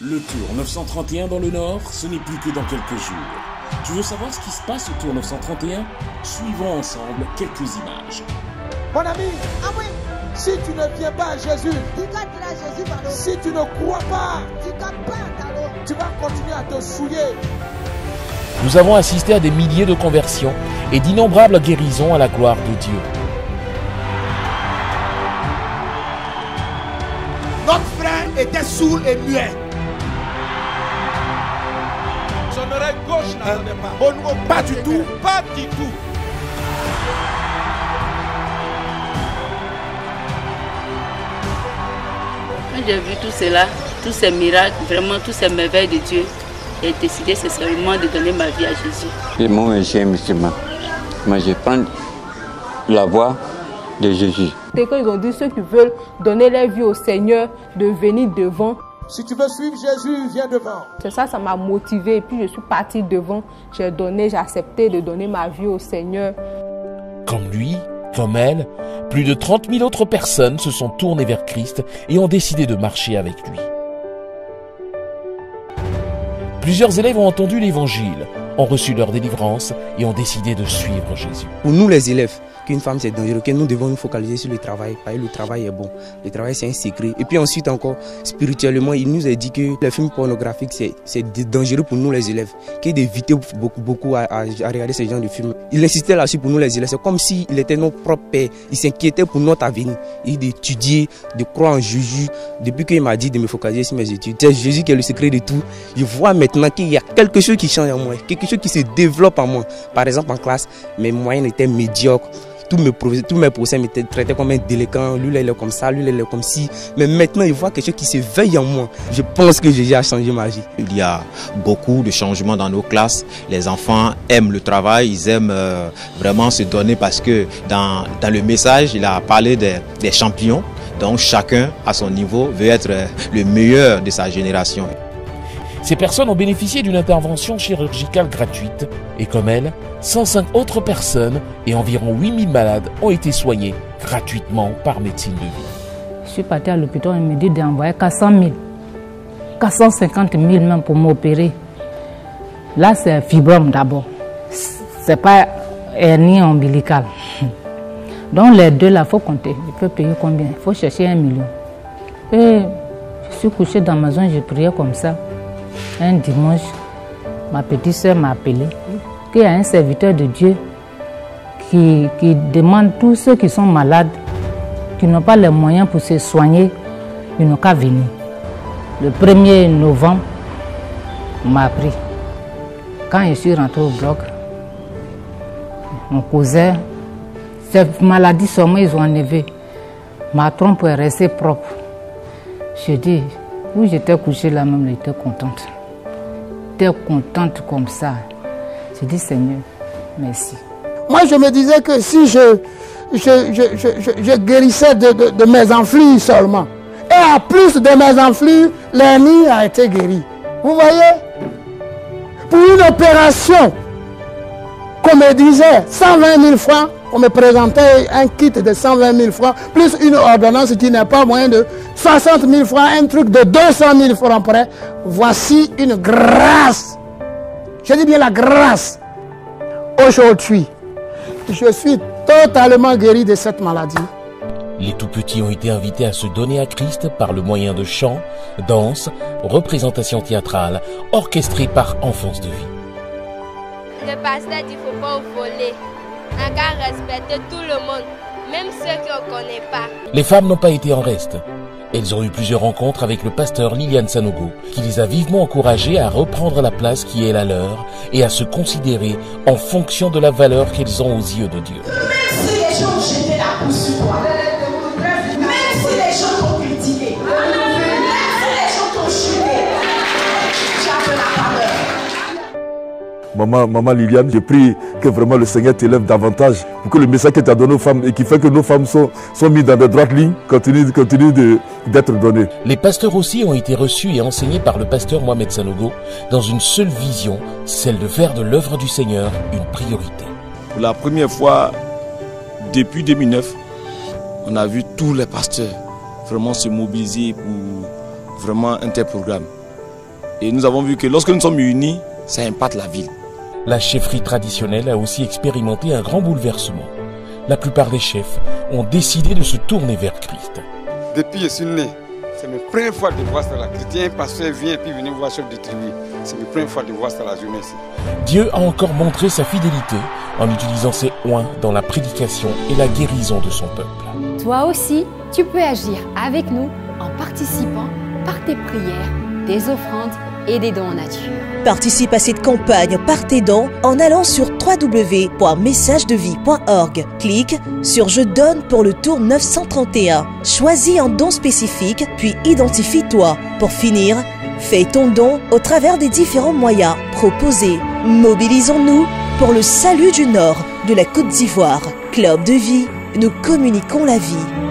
Le Tour 931 dans le Nord, ce n'est plus que dans quelques jours. Tu veux savoir ce qui se passe au Tour 931? Suivons ensemble quelques images. Mon ami, si tu ne viens pas à Jésus, si tu ne crois pas, tu vas continuer à te souiller. Nous avons assisté à des milliers de conversions et d'innombrables guérisons à la gloire de Dieu. Notre frère était sourd et muet. Son oreille gauche n'entendait pas. Pas du tout. Pas du tout. Quand j'ai vu tout cela, tous ces miracles, vraiment tous ces merveilles de Dieu, j'ai décidé sincèrement de donner ma vie à Jésus. Et moi, je suis musulman. Moi, je prends la voie de Jésus. Dès qu'ils ont dit ceux qui veulent donner leur vie au Seigneur, de venir devant. Si tu veux suivre Jésus, viens devant. C'est ça, ça m'a motivé. Et puis je suis partie devant. J'ai accepté de donner ma vie au Seigneur. Comme lui, comme elle, plus de 30 000 autres personnes se sont tournées vers Christ et ont décidé de marcher avec lui. Plusieurs élèves ont entendu l'évangile, ont reçu leur délivrance et ont décidé de suivre Jésus. Pour nous les élèves, qu'une femme c'est dangereux, que nous devons nous focaliser sur le travail, parce que le travail est bon. Le travail c'est un secret. Et puis ensuite encore, spirituellement, il nous a dit que les films pornographiques c'est dangereux pour nous les élèves, d'éviter beaucoup à regarder ce genre de films. Il insistait là-dessus pour nous les élèves, c'est comme s'il était notre propre père, il s'inquiétait pour notre avenir, et d'étudier, de croire en Jésus. Depuis qu'il m'a dit de me focaliser sur mes études, c'est Jésus qui est le secret de tout. Je vois maintenant qu'il y a quelque chose qui change en moi, quelque chose qui se développe en moi. Par exemple en classe, mes moyennes étaient médiocres. Tous mes professeurs me traitaient comme un délinquant, lui il est comme ça, lui il est comme ci. Mais maintenant, il voit quelque chose qui s'éveille en moi. Je pense que Jésus a changé ma vie. Il y a beaucoup de changements dans nos classes. Les enfants aiment le travail, ils aiment vraiment se donner parce que dans le message, il a parlé des champions. Donc chacun, à son niveau, veut être le meilleur de sa génération. Ces personnes ont bénéficié d'une intervention chirurgicale gratuite et comme elles, 105 autres personnes et environ 8000 malades ont été soignés gratuitement par médecine de vie. Je suis partie à l'hôpital et me dit d'envoyer 400 000, 450 000 même pour m'opérer. Là c'est fibrome d'abord, c'est pas hernie ombilicale. Donc les deux là, il faut compter, il faut payer combien? Il faut chercher 1 million. Et je suis couchée dans ma maison, j'ai prié comme ça. Un dimanche, ma petite soeur m'a appelé qu'il y a un serviteur de Dieu qui demande tous ceux qui sont malades, qui n'ont pas les moyens pour se soigner, ils n'ont qu'à venir. Le 1er novembre, on m'a appris. Quand je suis rentrée au bloc, mon cousin, cette maladie seulement ils ont enlevé. Ma trompe est restée propre. Je dis, où j'étais couchée là même, j'étais contente. J'étais contente comme ça. J'ai dit, Seigneur, merci. Moi, je me disais que si je guérissais de mes enflures seulement, et en plus de mes enflures, l'hernie a été guérie. Vous voyez? Pour une opération, qu'on me disait 120 000 francs, on me présentait un kit de 120 000 francs, plus une ordonnance qui n'est pas moins de 60 000 francs, un truc de 200 000 francs près. Voici une grâce. Je dis bien la grâce. Aujourd'hui, je suis totalement guéri de cette maladie. Les tout-petits ont été invités à se donner à Christ par le moyen de chants, danses, représentations théâtrales, orchestrées par Enfance de vie. Le pasteur dit qu'il ne faut pas voler. On doit respecter tout le monde, même ceux qu'on ne connaît pas. Les femmes n'ont pas été en reste. Elles ont eu plusieurs rencontres avec le pasteur Liliane Sanogo, qui les a vivement encouragées à reprendre la place qui est la leur et à se considérer en fonction de la valeur qu'elles ont aux yeux de Dieu. Même si les gens ont jeté la pousse sur toi, même si les gens t'ont critiqué, même si les gens t'ont chuté, tu as de la valeur. Maman Liliane, je prie que vraiment le Seigneur t'élève davantage pour que le message que tu as donné aux femmes et qui fait que nos femmes sont mises dans de droites lignes continue d'être donné. Les pasteurs aussi ont été reçus et enseignés par le pasteur Mohamed Sanogo dans une seule vision, celle de faire de l'œuvre du Seigneur une priorité. Pour la première fois depuis 2009, on a vu tous les pasteurs vraiment se mobiliser pour vraiment un tel programme. Et nous avons vu que lorsque nous sommes unis, ça impacte la ville. La chefferie traditionnelle a aussi expérimenté un grand bouleversement. La plupart des chefs ont décidé de se tourner vers Christ. Depuis que je suis né, c'est ma première fois de voir ça. La chrétien, pasteur vient et puis venir voir chef de tribu. C'est ma première fois de voir ça la journée ici. Dieu a encore montré sa fidélité en utilisant ses oints dans la prédication et la guérison de son peuple. Toi aussi, tu peux agir avec nous en participant par tes prières, tes offrandes et des dons en nature. Participe à cette campagne par tes dons en allant sur www.messagedevie.org. Clique sur Je donne pour le tour 931. Choisis un don spécifique, puis identifie-toi. Pour finir, fais ton don au travers des différents moyens proposés. Mobilisons-nous pour le salut du Nord de la Côte d'Ivoire. Club de vie, nous communiquons la vie.